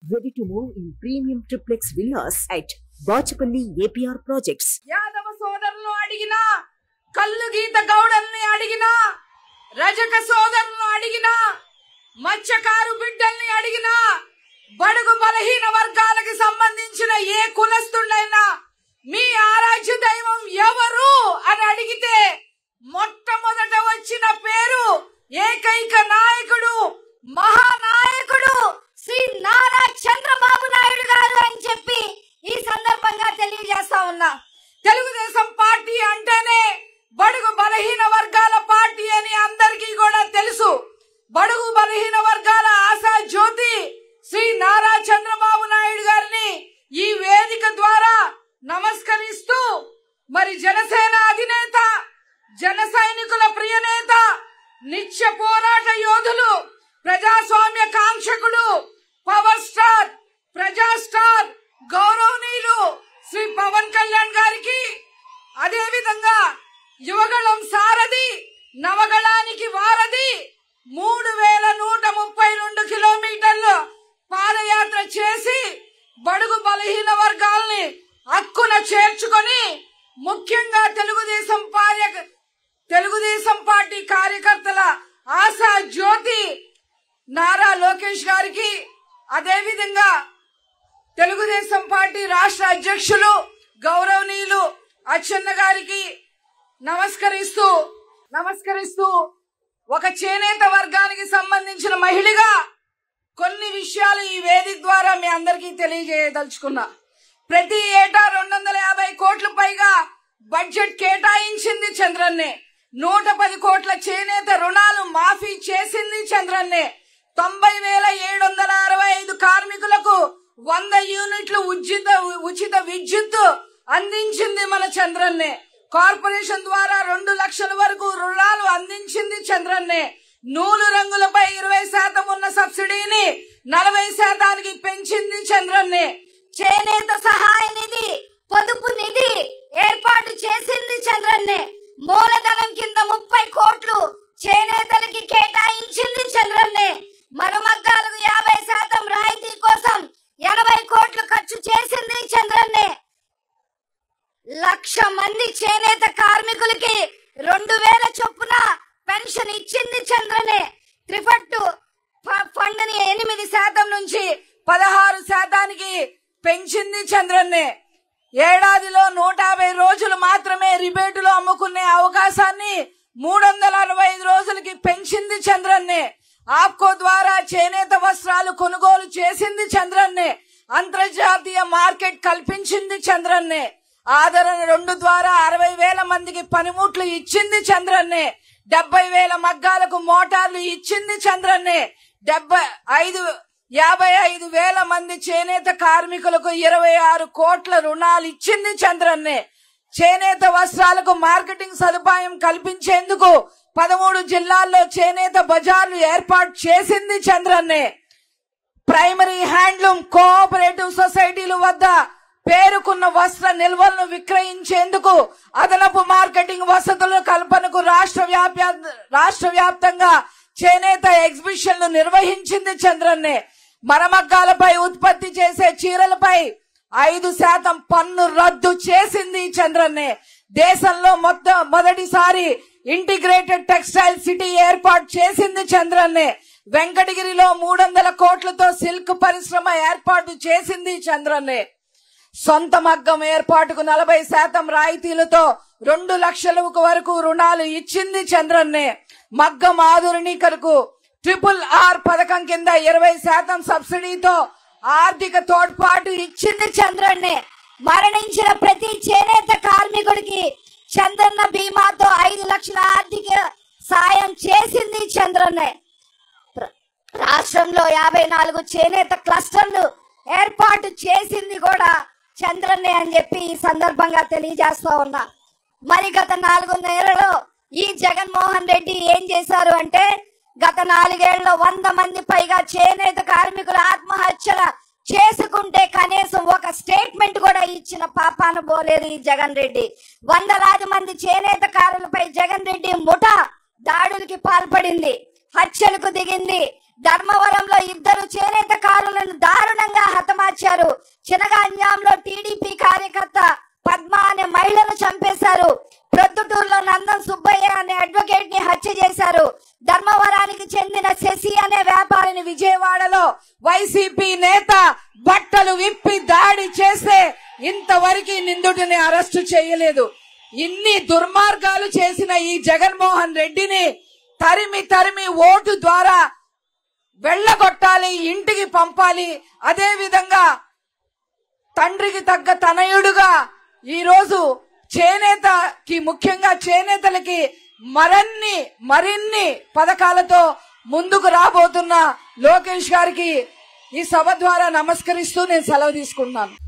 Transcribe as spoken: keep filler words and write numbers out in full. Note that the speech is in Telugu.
Ready to move in premium triplex villas at Bachapalli A P R Projects. Yadava సోదరులను అడిగినా, కల్లు గీత గౌడల్ని అడిగినా, రజక సోదరులను అడిగినా, మత్స్యకారు బిడ్డల్ని అడిగినా, బడుగు బలహీన వర్గాలకు సంబంధించిన ఏ కులస్తుడైనా మీ ఆరాధ్య దైవం ఎవరు అని అడిగితే మొట్టమొదట వచ్చిన పేరు ఏకైక నాయకుడు, మహానాయకుడు శ్రీ నారా చంద్రబాబు నాయుడు గారు అని చెప్పి ఈ సందర్భంగా తెలియజేస్తా ఉన్నా. తెలుగుదేశం పార్టీ అంటేనే బడుగు బలహీన వర్గాల పార్టీ అని అందరికీ కూడా తెలుసు. బడుగు బలహీన వర్గాల ఆశా జ్యోతి శ్రీ నారా చంద్రబాబు నాయుడు గారిని ఈ వేదిక ద్వారా నమస్కరిస్తూ, మరి జనసేన అధినేత, జన సైనికుల ప్రియనేత, నిత్య పోరాట యోధులు, ప్రజాస్వామ్య కాంక్షకుడు, పవర్ స్టార్, ప్రజా స్టార్, గౌరవనీయులు శ్రీ పవన్ కళ్యాణ్ గారికి, అదే విధంగా యువగళం సారథి, నవగళానికి వారధి, మూడు వేల నూట ముప్పై రెండు కిలోమీటర్లు పాదయాత్ర చేసి బడుగు బలహీన వర్గాల్ని హక్కున చేర్చుకొని, ముఖ్యంగా తెలుగుదేశం పార్య తెలుగుదేశం పార్టీ కార్యకర్తల ఆశా జ్యోతి నారా లోకేష్ గారికి, అదే విధంగా తెలుగుదేశం పార్టీ రాష్ట్ర అధ్యక్షులు గౌరవనీయులు అచ్చెన్న గారికి నమస్కరిస్తూ నమస్కరిస్తూ ఒక చేనేత వర్గానికి సంబంధించిన మహిళగా కొన్ని విషయాలు ఈ వేదిక ద్వారా మీ అందరికీ తెలియజేయదలుచుకున్నా. ప్రతి ఏటా రెండు వందల యాభై కోట్ల పైగా బడ్జెట్ కేటాయించింది చంద్రన్నే. నూట పది కోట్ల చేనేత రుణాలు మాఫీ చేసింది చంద్రన్నే. తొంభై వేల ఏడు వందల అరవై ఐదు కార్మికులకు వంద యూనిట్లు ఉచిత ఉచిత విద్యుత్ అందించింది మన చంద్రన్నే. కార్పొరేషన్ ద్వారా రెండు లక్షల వరకు రుణాలు అందించింది చంద్రన్నే. నూలు రంగులపై ఇరవై శాతం ఉన్న సబ్సిడీని నలభై శాతానికి పెంచింది చంద్రన్నే. చేనేత సహాయ నిధి, పొదుపు నిధి ఏర్పాటు చేసింది చంద్రన్నే. మూలధనం కింద ముప్పై కోట్లు చేనేతలకి కేటాయించింది చంద్రన్నే. మరమగ్గాలకు యాభై శాతం రాయితీ కోసం ఎనభై కోట్లు ఖర్చు చేసింది చంద్రన్నే. లక్ష మంది చేనేత కార్మికులకి రెండు వేల చొప్పున పెన్షన్ ఇచ్చింది చంద్రన్నే. త్రిఫట్టు ఫండ్ ని ఎనిమిది శాతం నుంచి పదహారు శాతానికి పెంచింది చంద్రన్నే. ఏడాదిలో నూట యాభై రోజులు మాత్రమే రిబేటులో అమ్ముకునే అవకాశాన్ని మూడు వందల అరవై ఐదు రోజులకి పెంచింది చంద్రన్నే. ఆప్కో ద్వారా చేనేత వస్త్రాలు కొనుగోలు చేసింది చంద్రన్నే. అంతర్జాతీయ మార్కెట్ కల్పించింది చంద్రన్నే. ఆదరణ రెండు ద్వారా అరవై వేల మందికి పనిముట్లు ఇచ్చింది చంద్రన్నే. డెబ్బై వేల మగ్గాలకు మోటార్లు ఇచ్చింది చంద్రన్నే. డెబ్బై ఐదు యాభై ఐదు వేల మంది చేనేత కార్మికులకు ఇరవై ఆరు కోట్ల రుణాలు ఇచ్చింది చంద్రన్నే. చేనేత వస్త్రాలకు మార్కెటింగ్ సదుపాయం కల్పించేందుకు పదమూడు జిల్లాల్లో చేనేత బజార్లు ఏర్పాటు చేసింది చంద్రన్నే. ప్రైమరీ హ్యాండ్లూమ్ కోఆపరేటివ్ సొసైటీల వద్ద పేరుకున్న వస్త్ర నిల్వలను విక్రయించేందుకు అదనపు మార్కెటింగ్ వసతుల కల్పనకు రాష్ట్ర వ్యాప్త రాష్ట్ర వ్యాప్తంగా చేనేత ఎగ్జిబిషన్లు నిర్వహించింది చంద్రన్నే. మరమగ్గాలపై ఉత్పత్తి చేసే చీరలపై ఐదు శాతం పన్ను రద్దు చేసింది చంద్రన్నే. దేశంలో మొత్తం మొదటిసారి ఇంటిగ్రేటెడ్ టెక్స్టైల్ సిటీ ఏర్పాటు చేసింది చంద్రన్నే. వెంకటగిరిలో మూడు వందల కోట్లతో సిల్క్ పరిశ్రమ ఏర్పాటు చేసింది చంద్రన్నే. సొంత మగ్గం ఏర్పాటుకు నలభై శాతం రాయితీలతో రెండు లక్షల వరకు రుణాలు ఇచ్చింది చంద్రన్నే. మగ్గం ఆధునికరకు ట్రిపుల్ ఆర్ పథకం కింద ఇరవై శాతం సబ్సిడీతో ఆర్థిక తోడ్పాటు ఇచ్చింది చంద్రన్నే. మరణించిన ప్రతి చేనేత కార్మికుడికి చంద్రన్న బీమాతో ఐదు లక్షల ఆర్థిక సాయం చేసింది చంద్రన్నే. రాష్ట్రంలో యాభై నాలుగు చేనేత క్లస్టర్లు ఏర్పాటు చేసింది కూడా చంద్రన్నే అని చెప్పి ఈ సందర్భంగా తెలియజేస్తా ఉన్నా. మరి గత నాలుగు నెలల్లో ఈ జగన్మోహన్ రెడ్డి ఏం చేశారు అంటే, గత నాలుగేళ్లలో వంద మంది పైగా చేనేత కార్మికుల ఆత్మహత్యల చేసుకుంటే కనీసం ఒక స్టేట్మెంట్ కూడా ఇచ్చిన పాపాన పోలేదు ఈ జగన్ రెడ్డి. వందలాది మంది చేనేతకారులపై జగన్ రెడ్డి ముఠా దాడులకి పాల్పడింది, హత్యలకు దిగింది. ధర్మవరంలో ఇద్దరు చేనేతకారులను దారుణంగా హతమార్చారు. చినగాంజాంలో టీడీపీ కార్యకర్త పద్మ అనే మహిళను చంపేశారు. ప్రొద్దుటూరులో నందన్ సుబ్బయ్య అనే అడ్వకేట్ ని హత్య చేశారు. ధర్మవరానికి చెందిన శశి అనే వ్యాపారిని విజయవాడలో వైసీపీ నేత బట్టలు విప్పి దాడి చేస్తే ఇంతవరకు నిందితుడిని అరెస్టు చేయలేదు. ఇన్ని దుర్మార్గాలు చేసిన ఈ జగన్మోహన్ రెడ్డిని తరిమి తరిమి ఓటు ద్వారా వెళ్ళగొట్టాలి, ఇంటికి పంపాలి. అదే విధంగా తండ్రికి తగ్గ తనయుడుగా ఈ రోజు చేనేతకి, ముఖ్యంగా చేనేతలకి మరిన్ని మరిన్ని పథకాలతో ముందుకు రాబోతున్న లోకేష్ గారికి ఈ సభ ద్వారా నమస్కరిస్తూ నేను సెలవు తీసుకుంటున్నాను.